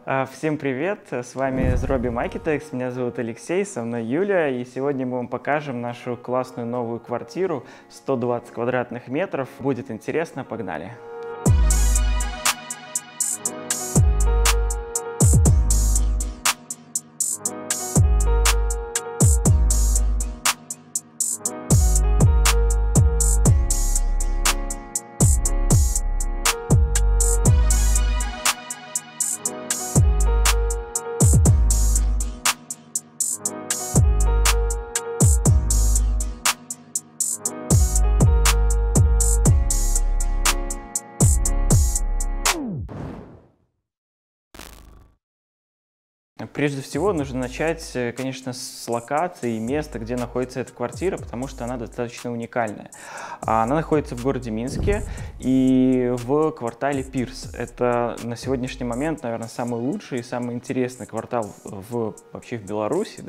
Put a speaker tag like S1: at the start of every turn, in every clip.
S1: Всем привет! С вами Zrobim Architects, меня зовут Алексей, со мной Юля, и сегодня мы вам покажем нашу классную новую квартиру, 120 квадратных метров. Будет интересно, погнали! Прежде всего нужно начать, конечно, с локации и места, где находится эта квартира, потому что она достаточно уникальная. Она находится в городе Минске и в квартале Пирс. Это на сегодняшний момент, наверное, самый лучший и самый интересный квартал вообще в Беларуси.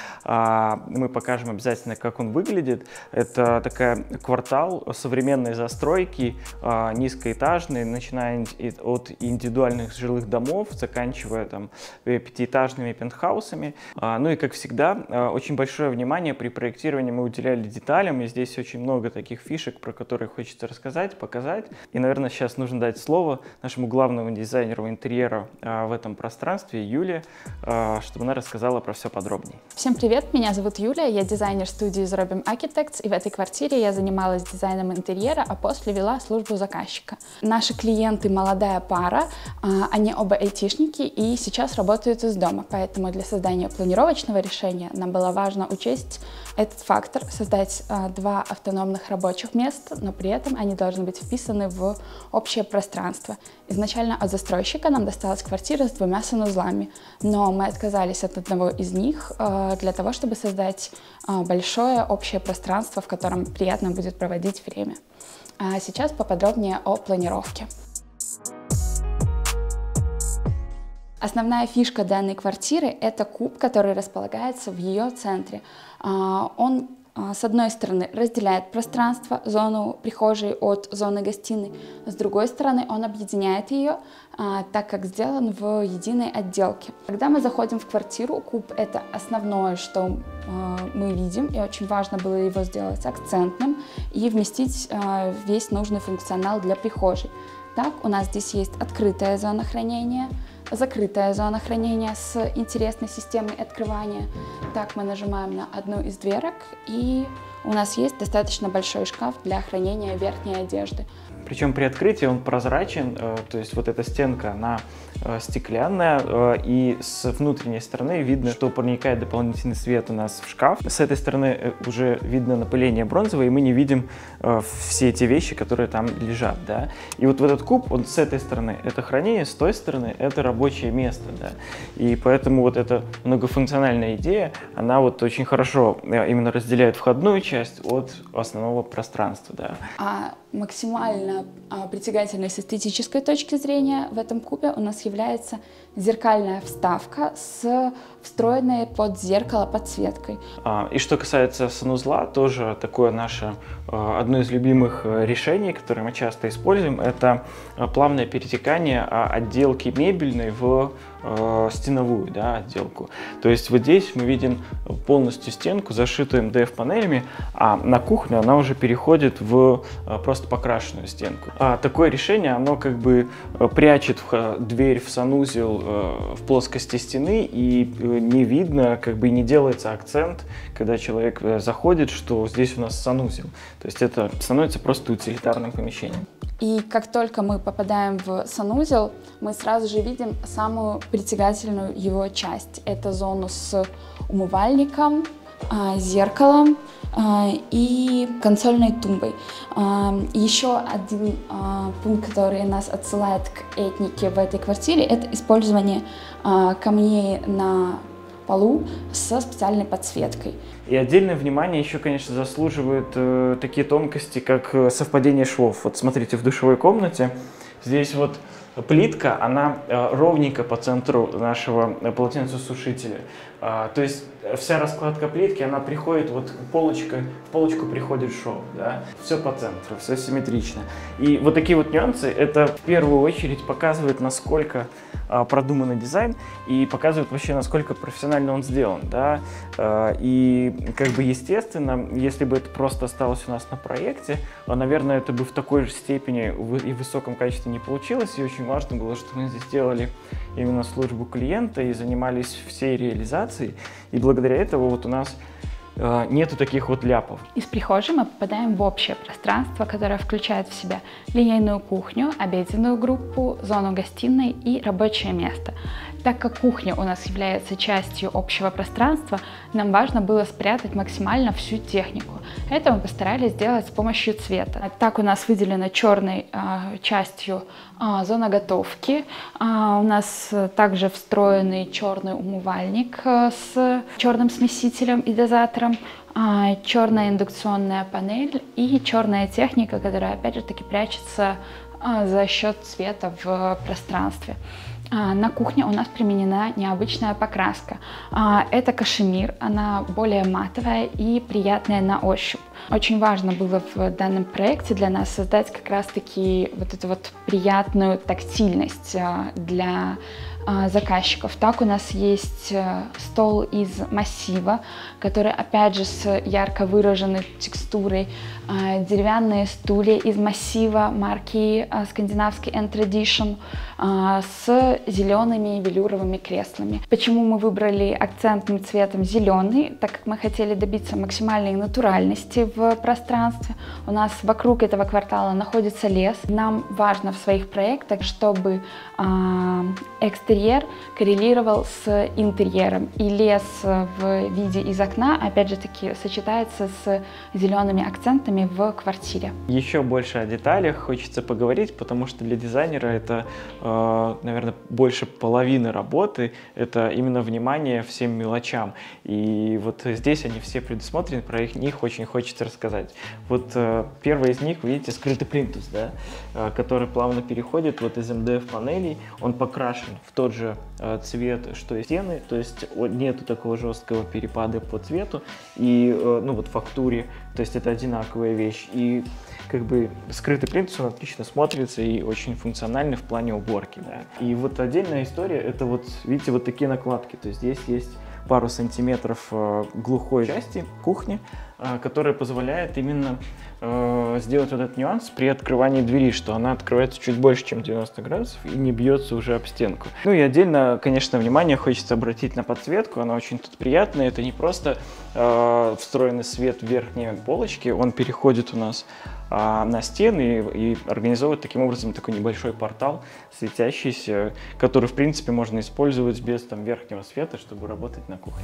S1: Да? Мы покажем обязательно, как он выглядит. Это такой квартал современной застройки, низкоэтажный, начиная от индивидуальных жилых домов, заканчивая там пятиэтажными пентхаусами. Ну и, как всегда, очень большое внимание при проектировании мы уделяли деталям, и здесь очень много таких фишек, про которые хочется рассказать, показать. И, наверное, сейчас нужно дать слово нашему главному дизайнеру интерьера в этом пространстве, Юле, чтобы она рассказала про все подробнее.
S2: Всем привет, меня зовут Юля, я дизайнер студии Zrobim Architects, и в этой квартире я занималась дизайном интерьера, а после вела службу заказчика. Наши клиенты молодая пара, они оба айтишники и сейчас работают из дома. Поэтому для создания планировочного решения нам было важно учесть этот фактор, создать два автономных рабочих места, но при этом они должны быть вписаны в общее пространство. Изначально от застройщика нам досталась квартира с двумя санузлами, но мы отказались от одного из них для того, чтобы создать большое общее пространство, в котором приятно будет проводить время. А сейчас поподробнее о планировке. Основная фишка данной квартиры – это куб, который располагается в ее центре. Он, с одной стороны, разделяет пространство, зону прихожей от зоны гостиной, с другой стороны, он объединяет ее, так как сделан в единой отделке. Когда мы заходим в квартиру, куб – это основное, что мы видим, и очень важно было его сделать акцентным и вместить весь нужный функционал для прихожей. Так, у нас здесь есть открытая зона хранения, закрытая зона хранения с интересной системой открывания. Так, мы нажимаем на одну из дверок, и у нас есть достаточно большой шкаф для хранения верхней одежды.
S1: Причем при открытии он прозрачен, то есть вот эта стенка, она стеклянная, и с внутренней стороны видно, что проникает дополнительный свет у нас в шкаф. С этой стороны уже видно напыление бронзовое, и мы не видим все эти вещи, которые там лежат. Да? И вот в этот куб, он с этой стороны это хранение, с той стороны это рабочее место. Да? И поэтому вот эта многофункциональная идея, она вот очень хорошо именно разделяет входную часть от основного пространства. Да?
S2: Максимально притягательной с эстетической точки зрения в этом кубе у нас является зеркальная вставка с встроенной под зеркало подсветкой.
S1: И что касается санузла, тоже такое наше одно из любимых решений, которое мы часто используем, это плавное перетекание отделки мебельной в стеновую, да, отделку. То есть вот здесь мы видим полностью стенку, зашитую МДФ-панелями, а на кухню она уже переходит в просто покрашенную стенку. Такое решение, оно как бы прячет дверь в санузел в плоскости стены, и не видно, как бы не делается акцент, когда человек заходит, что здесь у нас санузел. То есть это становится просто утилитарным помещением.
S2: И как только мы попадаем в санузел, мы сразу же видим самую притягательную его часть. Это зону с умывальником, зеркалом и консольной тумбой. Еще один пункт, который нас отсылает к этнике в этой квартире, это использование камней на полу со специальной подсветкой.
S1: И отдельное внимание еще, конечно, заслуживают такие тонкости, как совпадение швов. Вот смотрите, в душевой комнате здесь вот плитка, она ровненько по центру нашего полотенцесушителя. То есть вся раскладка плитки, она приходит, вот в полочку приходит шов, да? Все по центру, все симметрично. И вот такие вот нюансы, это в первую очередь показывает, насколько продуманный дизайн и показывает вообще, насколько профессионально он сделан, да. И как бы естественно, если бы это просто осталось у нас на проекте, наверное, это бы в такой же степени и высоком качестве не получилось, и очень важно было, что мы здесь делали именно службу клиента и занимались всей реализацией, и благодаря этому вот у нас нету таких вот ляпов.
S2: Из прихожей мы попадаем в общее пространство, которое включает в себя линейную кухню, обеденную группу, зону гостиной и рабочее место. Так как кухня у нас является частью общего пространства, нам важно было спрятать максимально всю технику. Это мы постарались сделать с помощью цвета. Так у нас выделена черной частью зона готовки. У нас также встроенный черный умывальник с черным смесителем и дозатором, черная индукционная панель и черная техника, которая опять же таки прячется за счет цвета в пространстве. На кухне у нас применена необычная покраска. Это кашемир, она более матовая и приятная на ощупь. Очень важно было в данном проекте для нас создать как раз-таки вот эту вот приятную тактильность для заказчиков. Так у нас есть стол из массива, который опять же с ярко выраженной текстурой, деревянные стулья из массива марки скандинавский N-Tradition с зелеными велюровыми креслами. Почему мы выбрали акцентным цветом зеленый? Так как мы хотели добиться максимальной натуральности в пространстве. У нас вокруг этого квартала находится лес. Нам важно в своих проектах, чтобы экстерьер коррелировал с интерьером. И лес в виде из окна, опять же таки, сочетается с зелеными акцентами в квартире.
S1: Еще больше о деталях хочется поговорить, потому что для дизайнера это, наверное, больше половины работы. Это именно внимание всем мелочам. И вот здесь они все предусмотрены, про них очень хочется рассказать. Вот первый из них, вы видите, скрытый плинтус, да, который плавно переходит вот из МДФ-панелей. Он покрашен в тот же цвет, что и стены, то есть нету такого жесткого перепада по цвету и ну вот фактуре, то есть это одинаковая вещь. И как бы скрытый плинтус, он отлично смотрится и очень функциональный в плане уборки, да. И вот отдельная история, это вот, видите, вот такие накладки, то есть здесь есть пару сантиметров глухой части кухни, которая позволяет именно сделать вот этот нюанс при открывании двери, что она открывается чуть больше, чем 90 градусов и не бьется уже об стенку. Ну и отдельно, конечно, внимание хочется обратить на подсветку, она очень тут приятная, это не просто встроенный свет в верхней полочке, он переходит у нас на стены и организовывает таким образом такой небольшой портал светящийся, который в принципе можно использовать без там верхнего света, чтобы работать на кухне.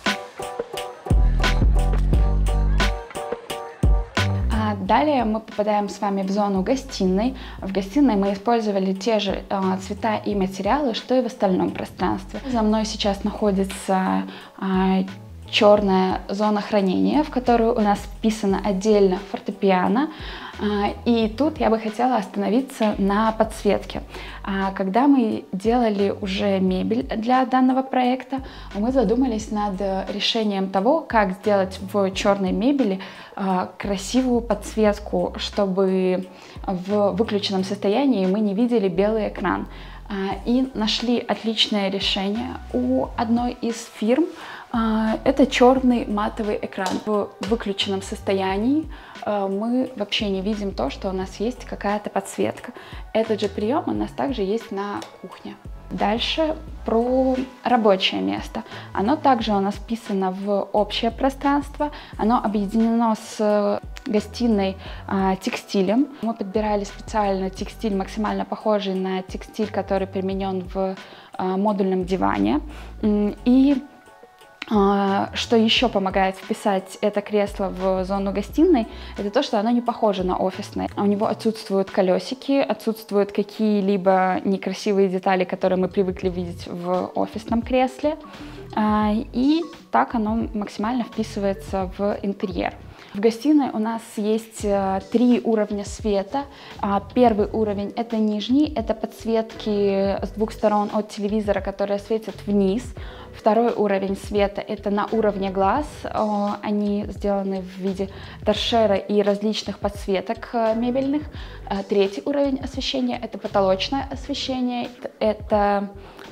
S2: Далее мы попадаем с вами в зону гостиной. В гостиной мы использовали те же цвета и материалы, что и в остальном пространстве. За мной сейчас находится черная зона хранения, в которую у нас вписано отдельно фортепиано. И тут я бы хотела остановиться на подсветке. Когда мы делали уже мебель для данного проекта, мы задумались над решением того, как сделать в черной мебели красивую подсветку, чтобы в выключенном состоянии мы не видели белый экран. И нашли отличное решение у одной из фирм. Это черный матовый экран. В выключенном состоянии мы вообще не видим то, что у нас есть какая-то подсветка. Этот же прием у нас также есть на кухне. Дальше про рабочее место. Оно также у нас вписано в общее пространство. Оно объединено с гостиной текстилем. Мы подбирали специально текстиль, максимально похожий на текстиль, который применен в модульном диване. И что еще помогает вписать это кресло в зону гостиной, это то, что оно не похоже на офисное. У него отсутствуют колесики, отсутствуют какие-либо некрасивые детали, которые мы привыкли видеть в офисном кресле. И так оно максимально вписывается в интерьер. В гостиной у нас есть 3 уровня света. Первый уровень — это нижний, это подсветки с 2 сторон от телевизора, которые светят вниз. Второй уровень света — это на уровне глаз. Они сделаны в виде торшера и различных подсветок мебельных. Третий уровень освещения — это потолочное освещение. Это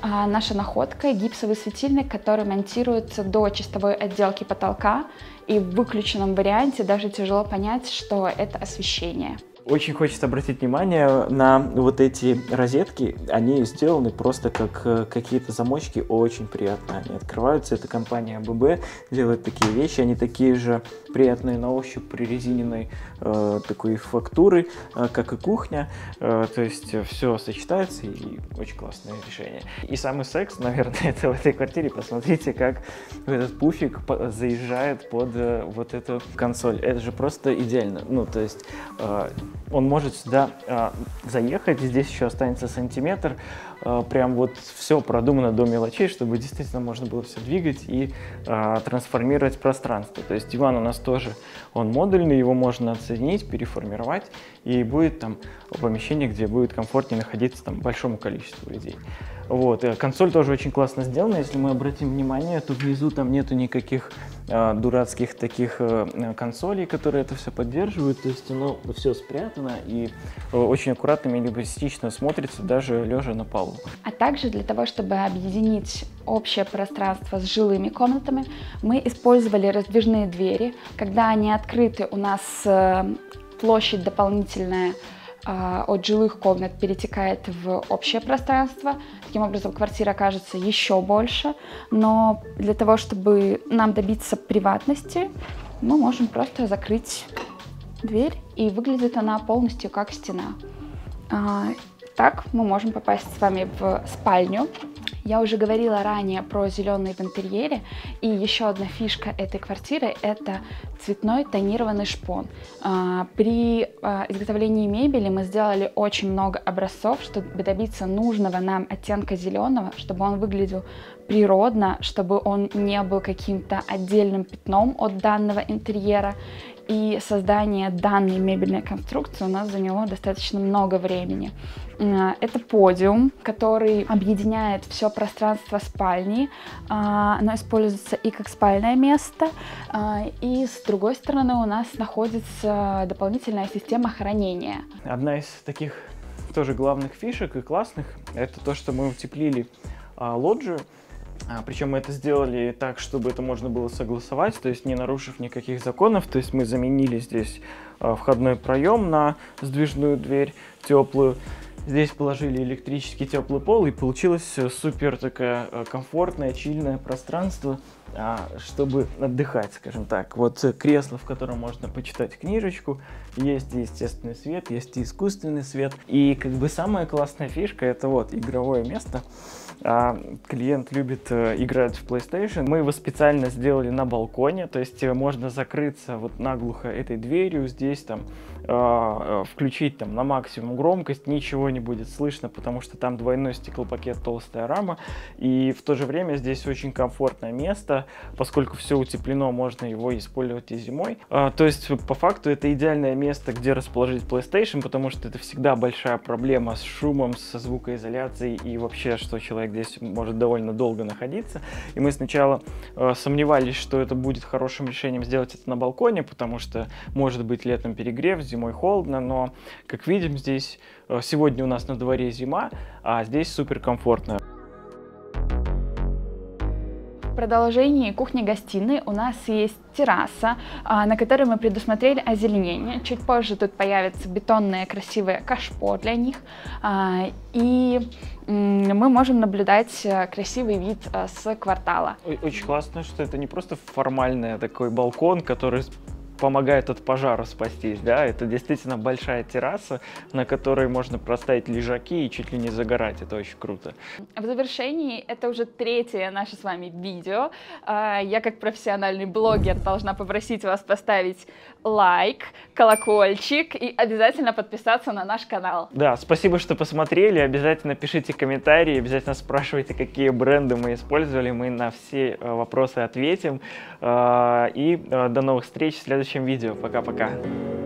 S2: наша находка — гипсовый светильник, который монтируется до чистовой отделки потолка, и в выключенном варианте даже тяжело понять, что это освещение.
S1: Очень хочется обратить внимание на вот эти розетки. Они сделаны просто как какие-то замочки, очень приятно они открываются. Это компания АББ делает такие вещи, они такие же приятные на ощупь, прорезиненной такой фактуры, как и кухня. То есть все сочетается, и очень классное решение. И самый секс, наверное, это в этой квартире. Посмотрите, как этот пуфик заезжает под вот эту консоль. Это же просто идеально. Ну, то есть он может сюда заехать, здесь еще останется сантиметр. Прям вот все продумано до мелочей, чтобы действительно можно было все двигать и трансформировать пространство. То есть диван у нас тоже, он модульный, его можно оценить, переформировать, и будет там помещение, где будет комфортнее находиться там большому количеству людей. Вот. Консоль тоже очень классно сделана. Если мы обратим внимание, то внизу там нету никаких дурацких таких консолей, которые это все поддерживают. То есть оно все спрятано и очень аккуратно, минималистично смотрится, даже лежа на полу.
S2: А также для того, чтобы объединить общее пространство с жилыми комнатами, мы использовали раздвижные двери. Когда они открыты, у нас площадь дополнительная от жилых комнат перетекает в общее пространство. Таким образом, квартира кажется еще больше. Но для того, чтобы нам добиться приватности, мы можем просто закрыть дверь, и выглядит она полностью как стена. Так мы можем попасть с вами в спальню. Я уже говорила ранее про зеленый в интерьере, и еще одна фишка этой квартиры — это цветной тонированный шпон. При изготовлении мебели мы сделали очень много образцов, чтобы добиться нужного нам оттенка зеленого, чтобы он выглядел природно, чтобы он не был каким-то отдельным пятном от данного интерьера. И создание данной мебельной конструкции у нас заняло достаточно много времени. Это подиум, который объединяет все пространство спальни. Оно используется и как спальное место, и с другой стороны у нас находится дополнительная система хранения.
S1: Одна из таких тоже главных фишек и классных — это то, что мы утеплили лоджию. Причем мы это сделали так, чтобы это можно было согласовать, то есть не нарушив никаких законов. То есть мы заменили здесь входной проем на сдвижную дверь теплую. Здесь положили электрический теплый пол, и получилось супер такое комфортное, чильное пространство, чтобы отдыхать, скажем так. Вот кресло, в котором можно почитать книжечку, есть и естественный свет, есть и искусственный свет. И как бы самая классная фишка — это вот игровое место. Клиент любит играть в PlayStation. Мы его специально сделали на балконе, то есть можно закрыться вот наглухо этой дверью, здесь там включить там на максимум громкость, ничего не будет слышно, потому что там двойной стеклопакет, толстая рама, и в то же время здесь очень комфортное место, поскольку все утеплено, можно его использовать и зимой. То есть по факту это идеальное место, где расположить PlayStation, потому что это всегда большая проблема с шумом, со звукоизоляцией и вообще, что человек здесь может довольно долго находиться. И мы сначала сомневались, что это будет хорошим решением сделать это на балконе, потому что может быть летом перегрев, зимой холодно, но, как видим, здесь сегодня у нас на дворе зима, а здесь супер комфортно.
S2: В продолжении кухни-гостиной у нас есть терраса, на которой мы предусмотрели озеленение. Чуть позже тут появятся бетонные красивые кашпо для них. И мы можем наблюдать красивый вид с квартала.
S1: Очень классно, что это не просто формальный такой балкон, который помогает от пожара спастись, да, это действительно большая терраса, на которой можно проставить лежаки и чуть ли не загорать, это очень круто.
S2: В завершении, это уже третье наше с вами видео. Я как профессиональный блогер должна попросить вас поставить лайк, колокольчик и обязательно подписаться на наш канал.
S1: Да, спасибо, что посмотрели, обязательно пишите комментарии, обязательно спрашивайте, какие бренды мы использовали, мы на все вопросы ответим. И до новых встреч в следующем видео. Пока-пока.